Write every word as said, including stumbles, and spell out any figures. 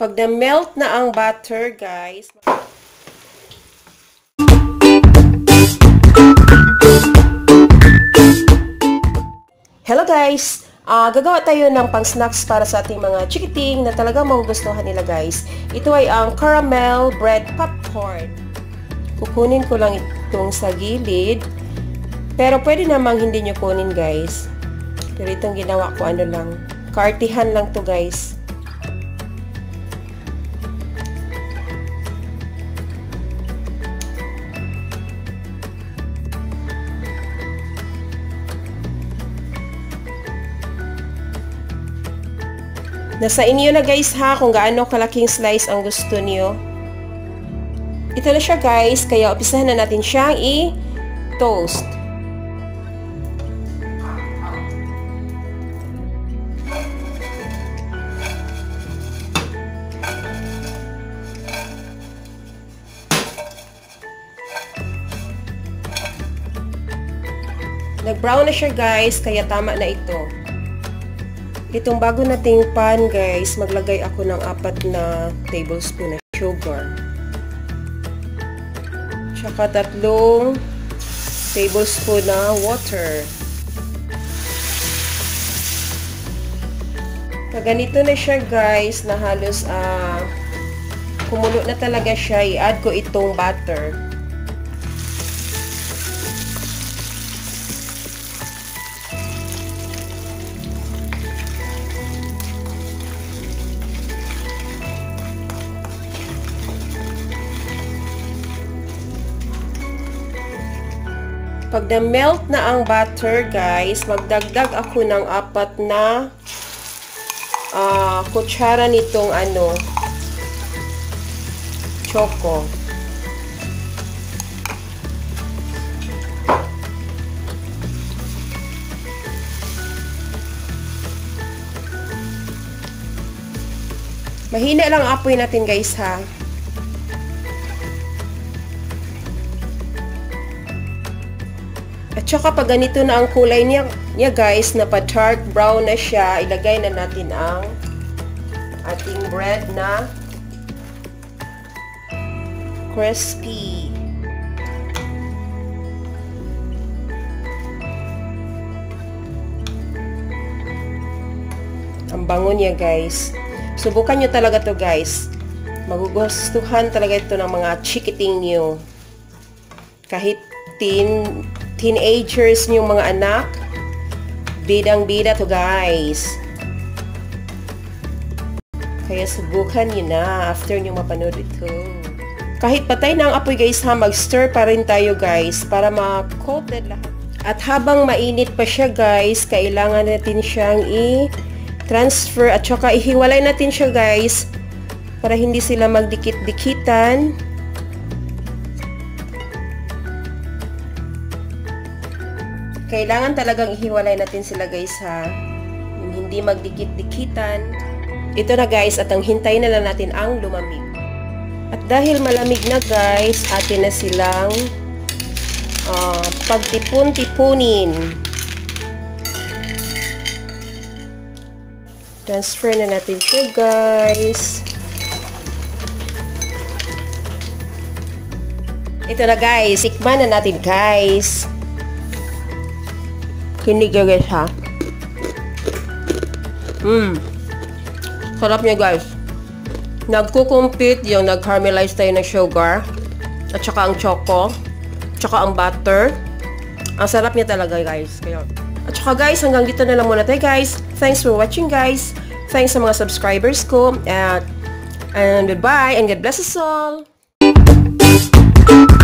Pag na-melt na ang butter, guys, hello guys! Uh, gagawa tayo ng pang-snacks para sa ating mga chikiting na talagang magugustuhan nila guys. Ito ay ang caramel bread popcorn. Kukunin ko lang itong sa gilid. Pero pwede namang hindi nyo kunin guys. Pero itong ginawa ko ano lang. Kaartihan lang to guys. Nasa inyo na guys ha kung gaano kalaking slice ang gusto niyo. Ito na siya guys, kaya umpisahan na natin siyang i-toast. Nag-brown na siya guys, kaya tama na ito. Itong bago nating pan guys, maglagay ako ng apat na tablespoon na sugar. Tsaka tatlong tablespoon na water. Pag ganito na siya guys, na halos uh, kumulo na talaga siya, i-add ko itong butter. Pag na-melt na ang butter, guys, magdagdag ako ng apat na uh, kutsara nitong ano, choco. Mahina lang apoy natin, guys, ha. At saka pag ganito na ang kulay niya, niya guys, na pa-dark brown na siya, ilagay na natin ang ating bread na crispy. Ang bango niya guys. Subukan nyo talaga to guys. Magugustuhan talaga ito ng mga chikiting nyo. Kahit teen teenagers niyong mga anak, bidang-bida to guys. Kaya subukan niyo na after niyo mapanood ito. Kahit patay na ang apoy guys ha, mag-stir pa rin tayo guys para ma-coated lahat. At habang mainit pa siya guys, kailangan natin siyang i-transfer at saka ihiwalay natin siya guys para hindi sila magdikit-dikitan. Kailangan talagang ihiwalay natin sila guys ha. Yung hindi magdikit-dikitan. Ito na guys, at ang hintayin na lang natin ang lumamig. At dahil malamig na guys, atin na silang uh, pagtipon-tipunin. Transfer na natin siya guys. Ito na guys, tikman na natin guys. Kinig guys ha. Mmm. Sarap niya guys. Nagko-compete yung nag-caramelize tayo ng sugar. At saka ang choco. Tsaka ang butter. Ang sarap niya talaga guys. Kaya. At saka guys, hanggang dito na lang muna tayo guys. Thanks for watching guys. Thanks sa mga subscribers ko. At, and goodbye and God bless us all.